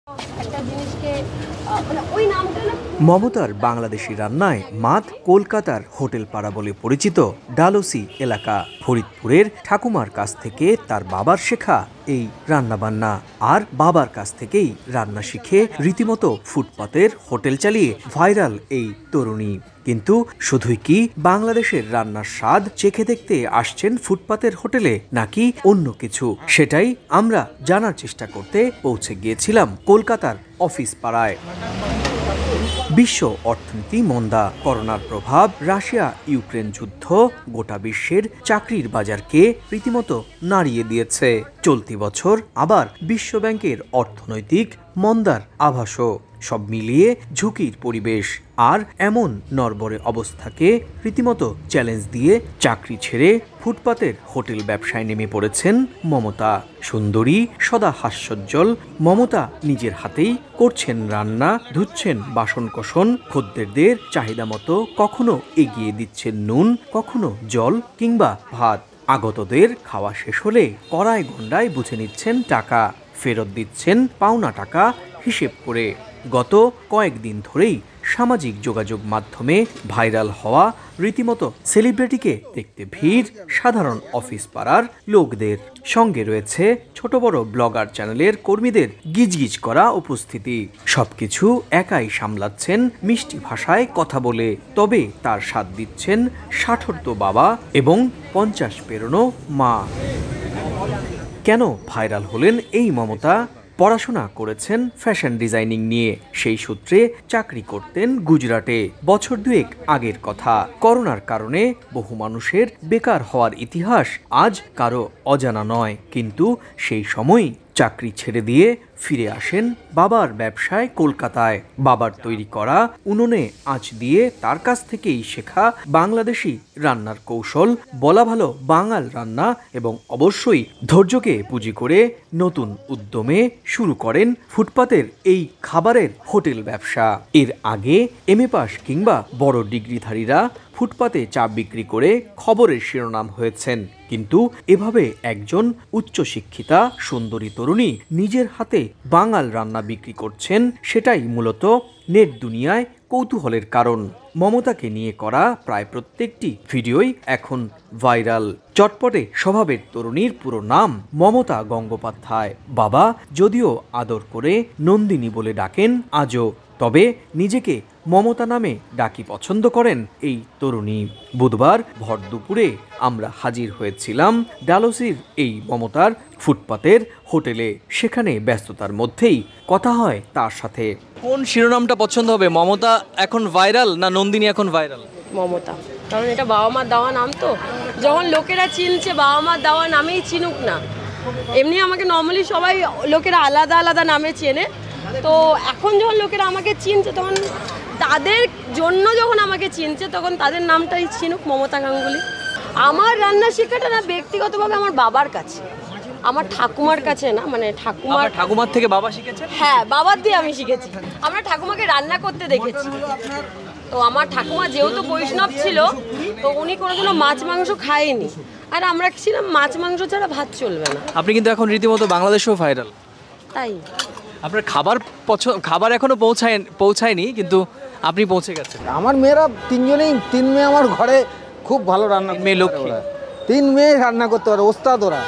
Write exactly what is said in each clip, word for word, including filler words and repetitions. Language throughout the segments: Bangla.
মমতার বাংলাদেশি রান্নায় মাত কলকাতার হোটেল পাড়া বলে পরিচিত ডালসি এলাকা। ফরিদপুরের ঠাকুমার কাছ থেকে তার বাবার শেখা এই রান্নাবান্না, আর বাবার কাছ থেকেই রান্না শিখে রীতিমতো ফুটপাতের হোটেল চালিয়ে ভাইরাল এই তরুণী। কিন্তু শুধুই কি বাংলাদেশের রান্নার স্বাদ চেখে দেখতে আসছেন ফুটপাতের হোটেলে, নাকি অন্য কিছু? সেটাই আমরা জানার চেষ্টা করতে পৌঁছে গিয়েছিলাম কলকাতার অফিস পাড়ায়। বিশ্ব অর্থনীতি মন্দা, করোনার প্রভাব, রাশিয়া ইউক্রেন যুদ্ধ গোটা বিশ্বের চাকরির বাজারকে রীতিমতো নাড়িয়ে দিয়েছে। চলতি বছর আবার বিশ্বব্যাংকের অর্থনৈতিক মন্দার আভাসও। সব মিলিয়ে ঝুঁকির পরিবেশ। আর এমন নড়বড়ে অবস্থাকে রীতিমতো চ্যালেঞ্জ দিয়ে চাকরি ছেড়ে ফুটপাতের হোটেল ব্যবসায় নেমে পড়েছেন মমতা। সুন্দরী, সদা হাস্যোজ্জ্বল মমতা নিজের হাতেই করছেন রান্না, ধুচ্ছেন বাসন কোসন, খদ্দেরদের চাহিদা মতো কখনো এগিয়ে দিচ্ছেন নুন, কখনো জল কিংবা ভাত। আগতদের খাওয়া শেষ হলে কড়ায় গন্ডায় বুঝে নিচ্ছেন টাকা, ফেরত দিচ্ছেন পাওনা টাকা হিসেব করে। গত কয়েকদিন ধরেই সামাজিক যোগাযোগ মাধ্যমে ভাইরাল হওয়া রীতিমতো সেলিব্রিটিকে দেখতে ভিড় সাধারণ অফিস পাড়ার লোকদের। সঙ্গে রয়েছে ছোট বড় ব্লগার চ্যানেলের কর্মীদের গিজগিজ করা উপস্থিতি। সবকিছু একাই সামলাচ্ছেন মিষ্টি ভাষায় কথা বলে। তবে তার সাথ দিচ্ছেন ষাটোর্ধ্ব বাবা এবং পঞ্চাশ পেরোনো মা। কেন ভাইরাল হলেন এই মমতা? পড়াশোনা করেছেন ফ্যাশন ডিজাইনিং নিয়ে, সেই সূত্রে চাকরি করতেন গুজরাটে। বছর দুয়েক আগের কথা। করোনার কারণে বহু মানুষের বেকার হওয়ার ইতিহাস আজ কারো অজানা নয়। কিন্তু সেই সময় চাকরি ছেড়ে দিয়ে ফিরে আসেন বাবার ব্যবসায় কলকাতায়। বাবার তৈরি করা উনুনে আঁচ দিয়ে তার কাছ থেকেই শেখা বাংলাদেশি রান্নার কৌশল, বলা ভালো বাঙাল রান্না, এবং অবশ্যই ধৈর্যকে পুঁজি করে নতুন উদ্যমে শুরু করেন ফুটপাতের এই খাবারের হোটেল ব্যবসা। এর আগে এম এ পাস কিংবা বড় ডিগ্রিধারীরা ফুটপাতে চা বিক্রি করে খবরের শিরোনাম হয়েছেন। কিন্তু এভাবে একজন উচ্চশিক্ষিতা সুন্দরী তরুণী নিজের হাতে বাঙাল রান্না বিক্রি করছেন, সেটাই মূলত নেট দুনিয়ায় কৌতূহলের কারণ। মমতাকে নিয়ে করা প্রায় প্রত্যেকটি ভিডিওই এখন ভাইরাল। চটপটে স্বভাবের তরুণীর পুরো নাম মমতা গঙ্গোপাধ্যায়। বাবা যদিও আদর করে নন্দিনী বলে ডাকেন আজও, তবে নিজেকে মমতা নামে ডাকি পছন্দ করেন এই তরুণী। বুধবার ভর দুপুরে আমরা হাজির হয়েছিলাম ডালসির এই মমতার ফুটপাতের হোটেলে। সেখানে ব্যস্ততার মধ্যেই কথা হয় তার সাথে। কোন শিরোনামটা পছন্দ হবে, মমতা এখন ভাইরাল না নন্দিনী এখন ভাইরাল? মমতা, কারণ এটা বাবা মার দেওয়া নাম। তো যখন লোকেরা চিনছে বাবা মার দেওয়া নামেই চিনুক না। এমনি আমাকে নর্মালি সবাই লোকেরা আলাদা আলাদা নামে চেনে, তো এখন যখন লোকেরা আমাকে চিনছে তখন তাদের জন্য যখন আমাকে চিনছে তখন তাদের নামটাই চিনুক, মমতা গাঙ্গুলি। আমার রান্না শেখাটা না ব্যক্তিগতভাবে আমার বাবার কাছে, আমার ঠাকুমার কাছে না। মানে ঠাকুমার ঠাকুমার থেকে বাবা শিখেছে? হ্যাঁ, বাবার দিয়ে আমি শিখেছি। আমরা ঠাকুমাকে রান্না করতে দেখেছি। তো আমার ঠাকুমা যেহেতু বৈষ্ণব ছিল, তো উনি কোনোদিনও মাছ মাংস খায়নি, আর আমরা ছিলাম মাছ মাংস ছাড়া ভাত চলবে না। আপনি কিন্তু এখন রীতিমতো বাংলাদেশেও ভাইরাল। তাই আপনার খাবার পছন্দ, খাবার এখনো পৌঁছায় পৌঁছায়নি কিন্তু আপনি পৌঁছে গেছেন। আমার মেয়েরা তিনজনেই, তিন মেয়ে আমার ঘরে খুব ভালো রান্না। মেয়ে লক্ষ্মী, তিন মেয়ে রান্না করতে পারে, ওস্তাদ ওরা।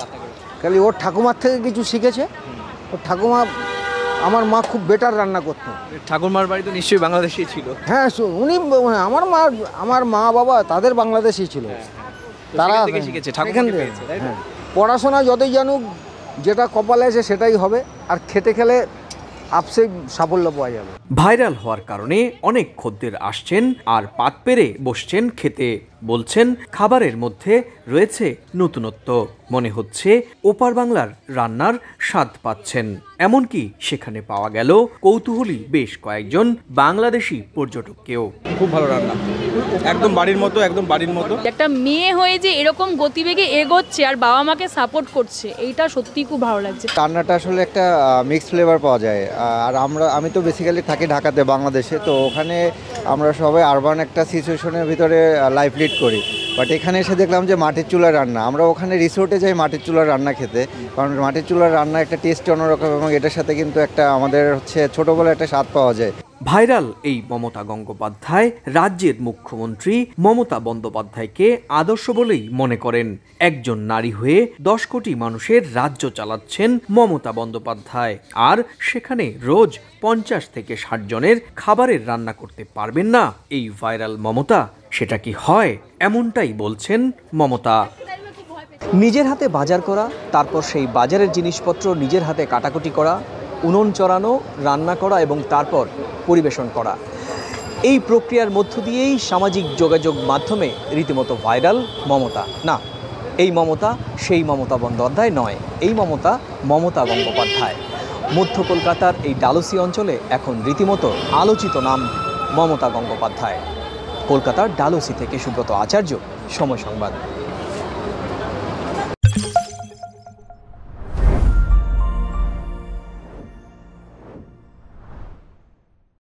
খালি ওর ঠাকুমার থেকে কিছু শিখেছে। ওর ঠাকুমা, আমার মা খুব বেটার রান্না করতো। ঠাকুরমার বাড়ি তো নিশ্চয়ই বাংলাদেশি ছিল? হ্যাঁ, উনি আমার মা, আমার মা বাবা তাদের বাংলাদেশি ছিল। তারা শিখেছে, হ্যাঁ। পড়াশোনা যতই জানুক, যেটা কপালে আছে সেটাই হবে, আর খেটে খেলে আপসে সাফল্য পাওয়া যাবে। ভাইরাল হওয়ার কারণে অনেক খদ্দের আসছেন আর পাত পেরে বসছেন খেতে। বলছেন খাবারের মধ্যে রয়েছে নতুনত্ব, মনে হচ্ছে ওপার বাংলার রান্নার স্বাদ পাচ্ছেন। এমনকি সেখানে পাওয়া গেল কৌতূহলী বেশ কয়েকজন বাংলাদেশি পর্যটককেও। খুব ভালো রান্না, একদম বাড়ির মতো, একদম বাড়ির মতো। একটা মেয়ে হয়ে যে এরকম গতিবেগে এগোচ্ছে আর বাবা মাকে সাপোর্ট করছে, এইটা সত্যি খুব ভালো লাগছে। রান্নাটা আসলে একটা মিক্সড ফ্লেভার পাওয়া যায়। আর আমরা আমি তো বেসিক্যালি থাকি ঢাকাতে, বাংলাদেশে। তো ওখানে আমরা সবাই আরবান একটা সিচুয়েশনের ভিতরে লাইফ লিড করি। বাট এখানে এসে দেখলাম যে মাটির চুলার রান্না। আমরা ওখানে রিসোর্টে যাই মাটির চুলার রান্না খেতে, কারণ মাটির চুলার রান্না একটা টেস্ট অন্যরকম এবং এটার সাথে কিন্তু একটা আমাদের হচ্ছে ছোটোবেলা একটা স্বাদ পাওয়া যায়। ভাইরাল এই মমতা গঙ্গোপাধ্যায় রাজ্যের মুখ্যমন্ত্রী মমতা বন্দ্যোপাধ্যায়কে আদর্শ বলেই মনে করেন। একজন নারী হয়ে দশ কোটি মানুষের রাজ্য চালাচ্ছেন মমতা বন্দ্যোপাধ্যায়, আর সেখানে রোজ পঞ্চাশ থেকে ষাট জনের খাবারের রান্না করতে পারবেন না এই ভাইরাল মমতা? সেটা কি হয়? এমনটাই বলছেন মমতা। নিজের হাতে বাজার করা, তারপর সেই বাজারের জিনিসপত্র নিজের হাতে কাটাকুটি করা, উনুন চড়ানো, রান্না করা এবং তারপর পরিবেশন করা, এই প্রক্রিয়ার মধ্য দিয়েই সামাজিক যোগাযোগ মাধ্যমে রীতিমতো ভাইরাল মমতা। না, এই মমতা সেই মমতা বন্দ্যোপাধ্যায় নয়, এই মমতা মমতা গঙ্গোপাধ্যায়। মধ্য কলকাতার এই ডালসি অঞ্চলে এখন রীতিমতো আলোচিত নাম মমতা গঙ্গোপাধ্যায়। কলকাতার ডালসি থেকে সুব্রত আচার্য, সময় সংবাদ।